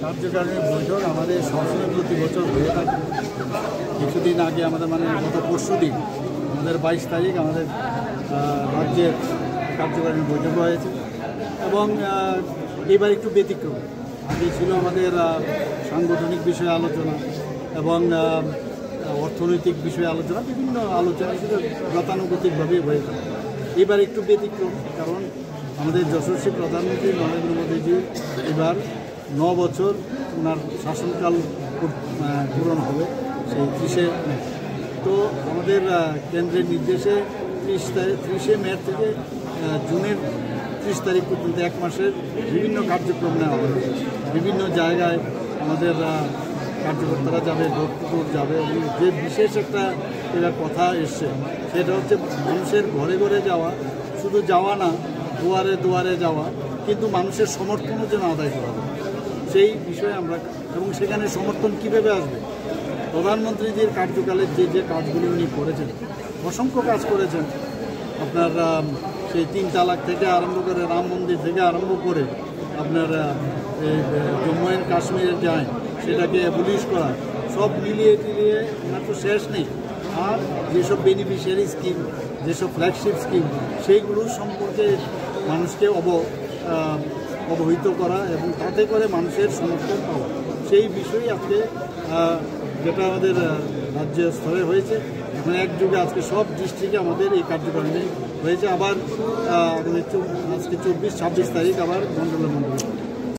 কার্যকারিণী বৈঠক আমাদের সবসময় প্রতি বছর হয়ে থাকে। কিছুদিন আগে আমাদের গত পরশু দিন আমাদের 22 তারিখ আমাদের রাজ্যের কার্যকারিণী বৈঠক হয়েছে এবং এবার একটু ব্যতিক্রম। আগে ছিল আমাদের সাংগঠনিক বিষয়ে আলোচনা এবং অর্থনৈতিক বিষয়ে আলোচনা, বিভিন্ন আলোচনা সেটা গতানুগতিকভাবেই হয়ে থাকে। এবার একটু ব্যতিক্রম, কারণ আমাদের যশস্বী প্রধানমন্ত্রী নরেন্দ্র মোদীজি এবার 9 বছর ওনার শাসনকাল পূরণ হবে সেই 30শে মে। তো আমাদের কেন্দ্রের নির্দেশে 30শে মে থেকে জুনের 30 তারিখ পর্যন্ত 1 মাসের বিভিন্ন কার্যক্রম নেওয়া হবে। বিভিন্ন জায়গায় আমাদের কার্যকর্তারা যাবে, ডোর টু ডোর যাবে এবং যে বিশেষ একটা এবার কথা এসছে সেটা হচ্ছে মানুষের ঘরে ঘরে যাওয়া, শুধু যাওয়া না, দুয়ারে দুয়ারে যাওয়া, কিন্তু মানুষের সমর্থনও যেন আদায় করা যায় সেই বিষয়ে আমরা, এবং সেখানে সমর্থন কীভাবে আসবে। প্রধানমন্ত্রীজির কার্যকালের যে কাজগুলি উনি করেছেন, অসংখ্য কাজ করেছেন। আপনার সেই 3 তালাক থেকে আরম্ভ করে, রাম মন্দির থেকে আরম্ভ করে আপনার এই জম্মু অ্যান্ড কাশ্মীরের যে আইন সেটাকে অ্যাবলিশ করা, সব মিলিয়ে টিলিয়ে ওনার তো শেষ নেই। আর যেসব বেনিফিশিয়ারি স্কিম, যেসব ফ্ল্যাগশিপ স্কিম, সেইগুলোর সম্পর্কে মানুষকে অবহিত করা এবং তাতে করে মানুষের সমর্থন পাওয়া, সেই বিষয়ে আজকে যেটা আমাদের রাজ্য স্তরে হয়েছে। এখন একযোগে আজকে সব ডিস্ট্রিক্টে আমাদের এই কার্যক্রমে হয়েছে। আবার আজকে 24-26 তারিখ আবার মণ্ডলে